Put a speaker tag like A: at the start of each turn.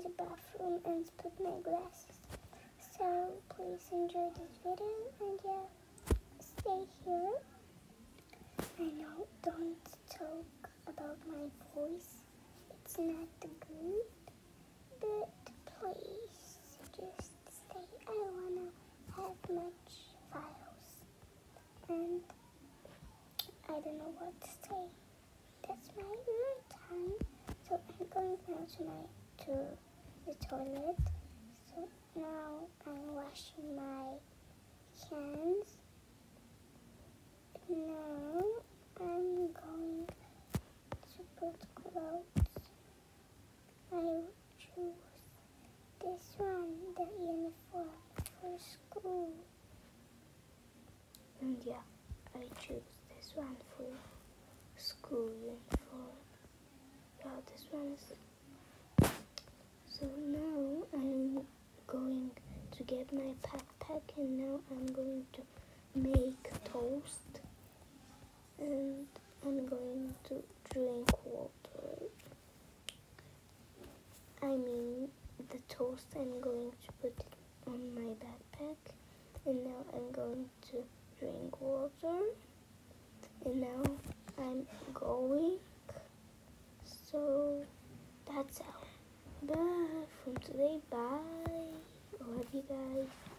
A: the bathroom and put my glasses. So please enjoy this video and yeah, stay here. I know, don't talk about my voice. It's not good, but please just stay. I don't wanna have much files, and I don't know what to say. That's my real time. So I'm going now to the toilet. So now I'm washing my hands. Now I'm going to put clothes. I will choose this one, the uniform for school.
B: And yeah, I choose this one for school uniform. Yeah, this one is. So now I'm going to get my backpack, and now I'm going to make toast, and I'm going to drink water. I mean, the toast I'm going to put it on my backpack, and now I'm going to drink water, and now I'm going. So that's all. Bye from today. Bye. Love you guys.